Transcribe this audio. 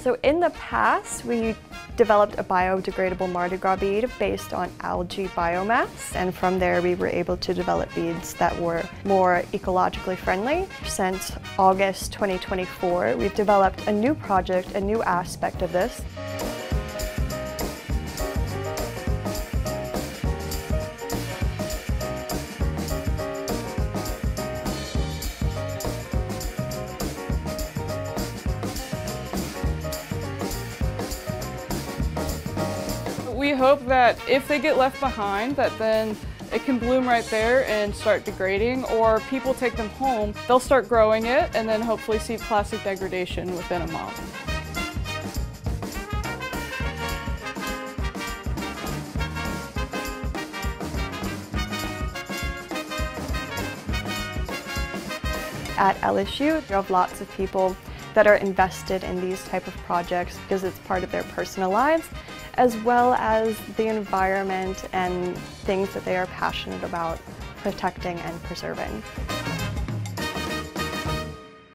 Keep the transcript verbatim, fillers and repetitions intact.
So in the past, we developed a biodegradable Mardi Gras bead based on algae biomass, and from there we were able to develop beads that were more ecologically friendly. Since August twenty twenty-four, we've developed a new project, a new aspect of this. We hope that if they get left behind, that then it can bloom right there and start degrading, or people take them home, they'll start growing it and then hopefully see plastic degradation within a month. At L S U, we have lots of people that are invested in these type of projects because it's part of their personal lives, as well as the environment and things that they are passionate about protecting and preserving.